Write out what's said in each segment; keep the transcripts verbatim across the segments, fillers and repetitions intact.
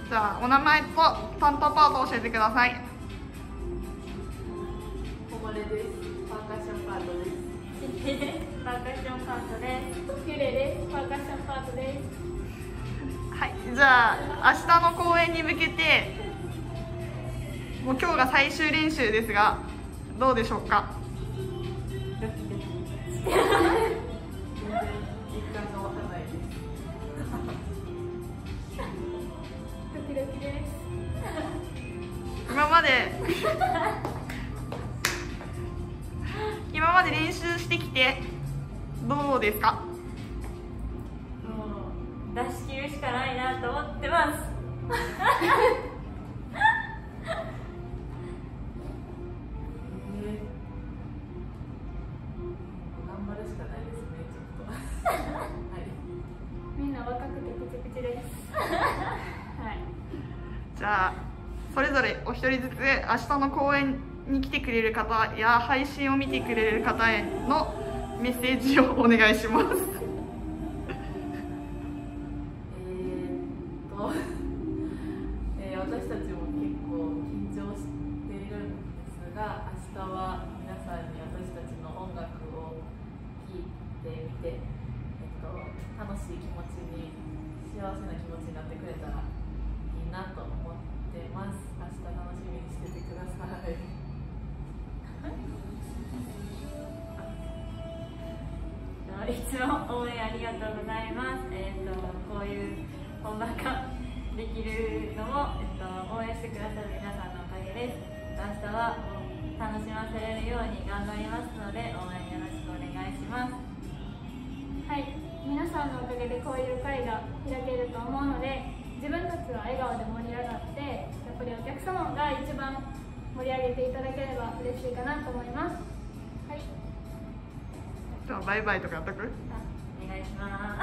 じゃあお名前と担当パート教えてください。 こぼれです。パーカッションパートです。パーカッションパートです。ゆれです。パーカッションパートです。 はい、じゃあ明日の公演に向けてもう今日が最終練習ですがどうでしょうか。 ドキドキして実感がわかんないです。ドキドキです。 今まで今まで練習してきてどうですか。 もう出し切るしかないなと思ってます。みんな若くてプチプチです。はい。 じゃあそれぞれお一人ずつ明日の公演に来てくれる方や配信を見てくれる方へのメッセージをお願いします。 えーっと、えー、私たちも結構緊張しているんですが、明日は皆さんに私たちの音楽を聴いてみて、えっと、楽しい気持ちに幸せな気持ちになってくれたらいいなと思ってます。明日楽しみにしててください。いつも応援ありがとうございます。えっ、ー、とこういう本番ができるのも、えっ、ー、と応援してくださる皆さんのおかげです。明日は楽しませれるように頑張りますので応援よろしくお願いします。 はい、皆さんのおかげでこういう会が開けると思うので、自分たちは笑顔で盛り上がって、やっぱりお客様が一番盛り上げていただければ嬉しいかなと思います。はい。 じゃあバイバイとかやっとく？ お願いします。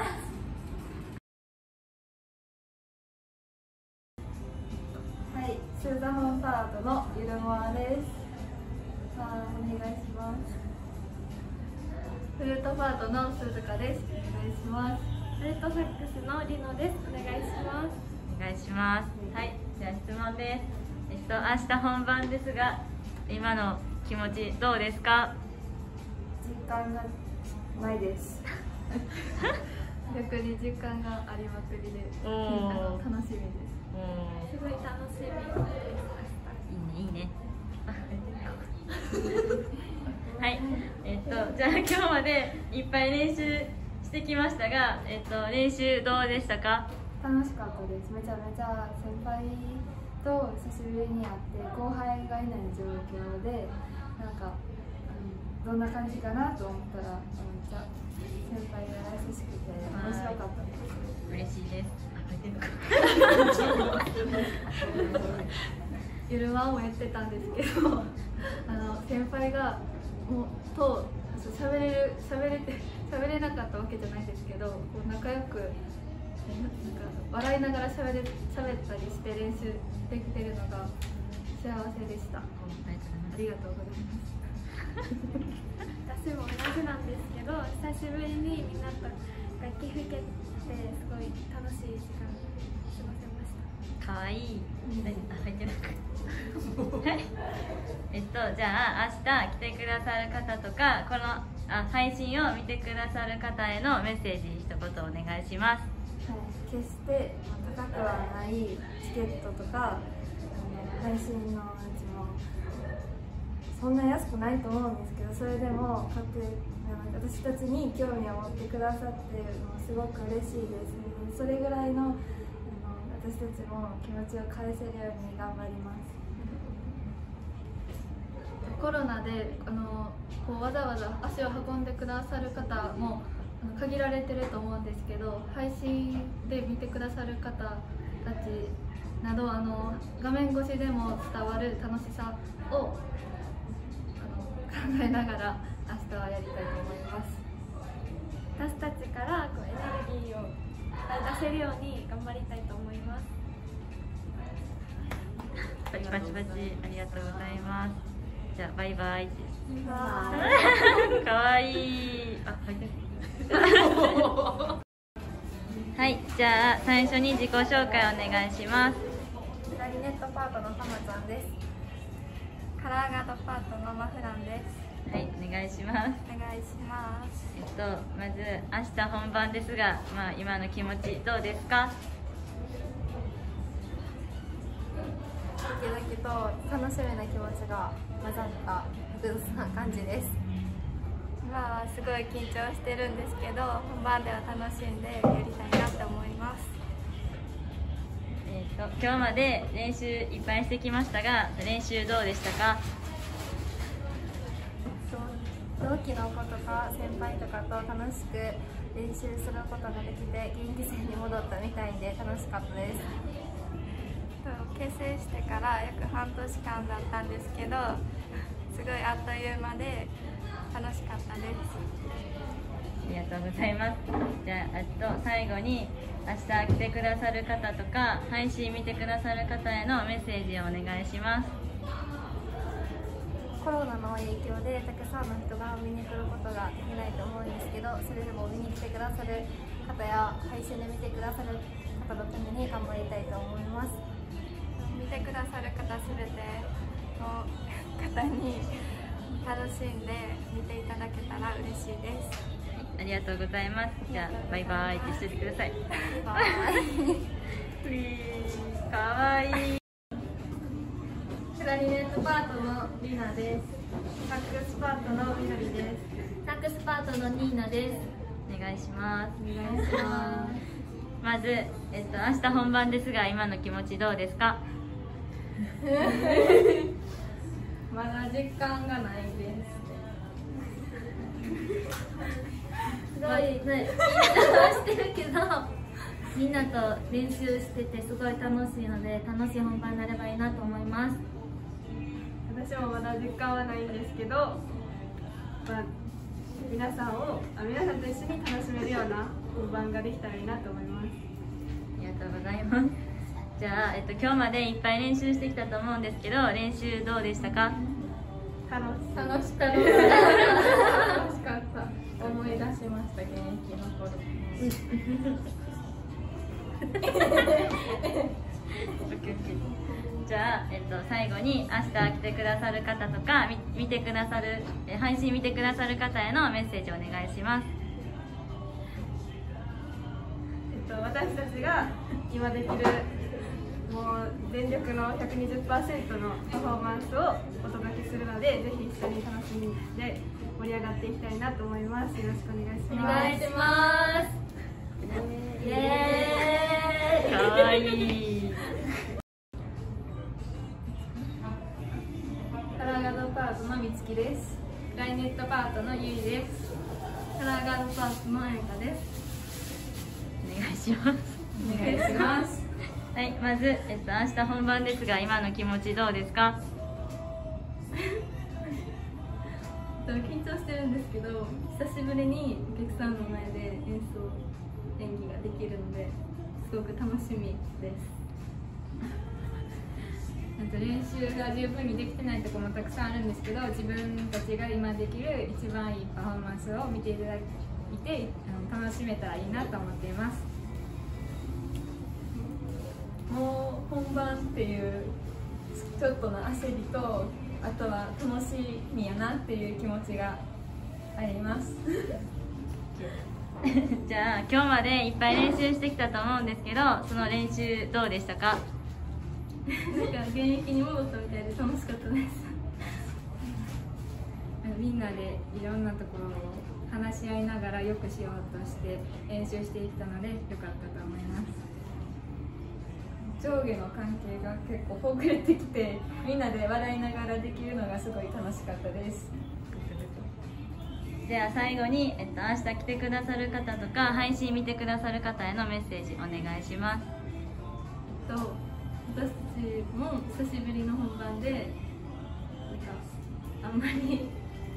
はい、スーザホンパートのゆるもあです。あお願いします。フルートパートの鈴鹿です。お願いします。 アルトサックスのリノです。お願いします。 お願いします。はい、じゃあ質問です。えっと明日本番ですが、今の気持ちどうですか？ 実感がないです。逆に実感がありまくりで、あの楽しみです。 すごい楽しみです。 いいねいいね。はい、えっとじゃあ今日までいっぱい練習してきましたが、えっと練習どうでしたか？ 楽しかったです。めちゃめちゃ先輩と久しぶりに会って後輩がいない状況で、なんかどんな感じかなと思ったら、めっちゃ先輩が優しくて面白かったです。 嬉しいです。 ゆるまんをやってたんですけど、あの先輩がもうと喋れる喋れて喋れなかったわけじゃないですけど、こう仲良くなんか笑いながら喋れ喋ったりして練習できてるのが幸せでした。ありがとうございます。 私も同じなんですけど、久しぶりにみんなと楽器吹けてすごい楽しい時間過ごせました。 かわいい。あ、入ってなくえっとじゃあ明日来てくださる方とかこのあ配信を見てくださる方へのメッセージ一言お願いします。 はい、決して高くはないチケットとかあの配信のやつもそんな安くないと思うんですけど、それでも買って私たちに興味を持ってくださってもすごく嬉しいです。それぐらいのあの私たちも気持ちを返せるように頑張ります。コロナであのこうわざわざ足を運んでくださる方も限られてると思うんですけど、配信で見てくださる方たちなどあの画面越しでも伝わる楽しさをあの考えながら明日はやりたいと思います。 私たちからこうエネルギーを出せるように頑張りたいと思います。 パチパチパチありがとうございます。じゃあバイバイ。かわいい。あ、入ってる。はい、じゃあ最初に自己紹介お願いします。 パートのたまちゃんです。カラーガードパートのマフランです。 はい、お願いします。 お願いします。 えっとまず明日本番ですが、まあ今の気持ちどうですか？ ドキドキと楽しみな気持ちが混ざった複雑な感じです。今はすごい緊張してるんですけど、本番では楽しんでやりたいなって思います。 えっと今日まで練習いっぱいしてきましたが、練習どうでしたか？ 同期の子とか先輩とかと楽しく練習することができて元気生に戻ったみたいで楽しかったです。結成してから約半年間だったんですけど、すごいあっという間で楽しかったです。 ありがとうございます。じゃあ、あと最後に明日来てくださる方とか配信見てくださる方へのメッセージをお願いします。 コロナの影響でたくさんの人が見に来ることができないと思うんですけど、それでも見に来てくださる方や配信で見てくださる方のために頑張りたいと思います。見てくださる方すべての方に楽しんで見ていただけたら嬉しいです。 ありがとうございます。じゃあバイバイってしててください。 バイかわいい。 クラリネットパートのリナです。サックスパートのみのりです。 サックスパートのニーナです。 お願いします。 お願いします。 まず、えっと、明日本番ですが今の気持ちどうですか？ まだ実感がないです。 すごいね、みんなしてるけどみんなと練習しててすごい楽しいので、楽しい本番になればいいなと思います。 私もまだ実感はないんですけど、まあ、皆さんをあ皆さんと一緒に楽しめるような本番ができたらいいなと思います。 ありがとうございます。じゃあ、えっと、今日までいっぱい練習してきたと思うんですけど、練習どうでしたか？ 楽し楽しかった楽しかった思い出しました、現役の頃。 じゃあ、えっと、最後に明日来てくださる方とかみ見てくださるえ配信見てくださる方へのメッセージをお願いします。 えっと、私たちが今できるもう全力の ひゃくにじゅっパーセント のパフォーマンスをお届けするので、ぜひ一緒に楽しんで盛り上がっていきたいなと思います。よろしくお願いします。 お願いします。イエーイ。 かわいい。 カラーガードパートのみつきです。ライネットパートのゆいです。カラーガードパートのあやかです。 お願いします。 お願いします。 はい、まず、えっと、明日本番ですが今の気持ちどうですか？ 緊張してるんですけど、久しぶりにお客さんの前で演奏演技ができるのですごく楽しみです。あと練習が十分にできてないところもたくさんあるんですけど、自分たちが今できる一番いいパフォーマンスを見ていただいてあの楽しめたらいいなと思っています。もう本番っていうちょっとの焦りと、あとは楽しみやなっていう気持ちがありますじゃあ今日までいっぱい練習してきたと思うんですけど、その練習どうでしたか？ なんか現役に戻ったみたいで楽しかったですみんなでいろんなところを話し合いながらよくしようとして練習していったのでよかったと思います。上下の関係が結構ほぐれてきて、みんなで笑いながらできるのがすごい楽しかったです。 じゃあ最後に、えっと、明日来てくださる方とか配信見てくださる方へのメッセージお願いします。 えっと、私たちも久しぶりの本番でなんかあんまり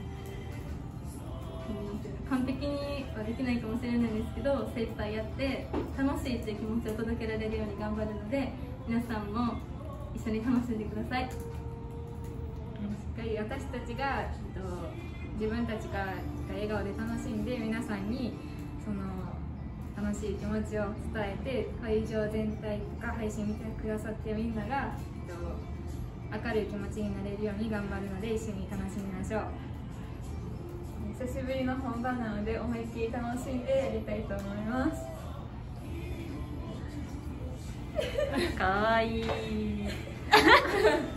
完璧にはできないかもしれないですけど、精一杯やって楽しいっていう気持ちを届けられるように頑張るので、皆さんも一緒に楽しんでください。しっかり私たちが、えっと、自分たちが笑顔で楽しんで皆さんにその楽しい気持ちを伝えて、会場全体とか配信見てくださってるみんなが、えっと、明るい気持ちになれるように頑張るので一緒に楽しみましょう。 久しぶりの本番なので思いっきり楽しんでやりたいと思います。 かわいい